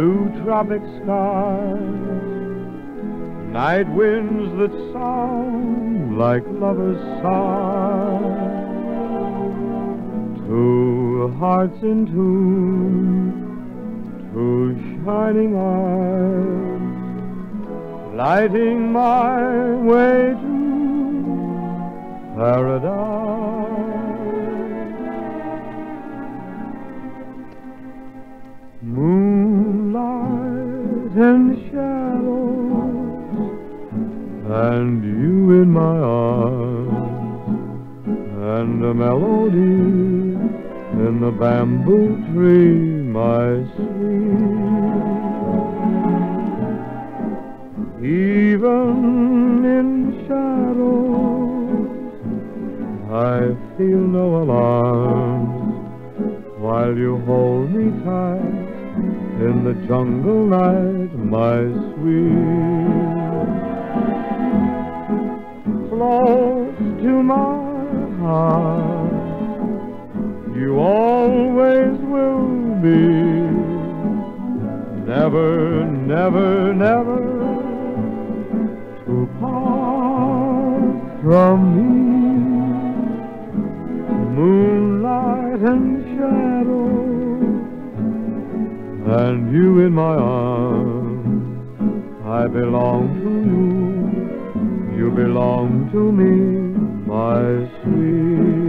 blue tropic skies, night winds that sound like lovers' sighs, two hearts in tune, two shining eyes, lighting my way to paradise. Moonlight and shadows, and you in my arms, and a melody in the bamboo tree, my sweet. Even in shadows, I feel no alarms, while you hold me tight in the jungle night, my sweet. Close to my heart, you always will be. Never, never, never to part from me. Moonlight and shadows, and you in my arms. I belong to you, you belong to me, my sweet.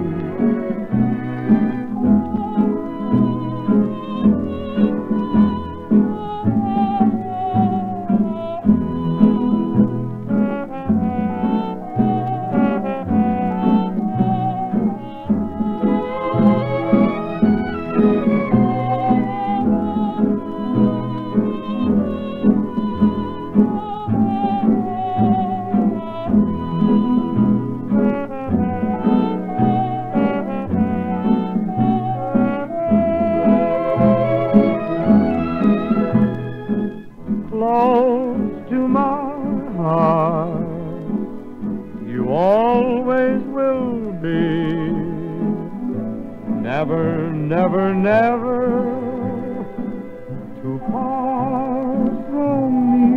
Close to my heart, you always will be. Never, never, never to part from me.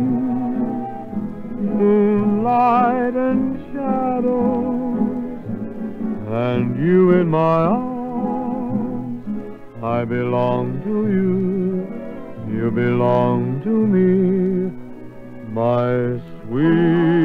Moonlight and shadows, and you in my arms. I belong to you, you belong to me, my sweet.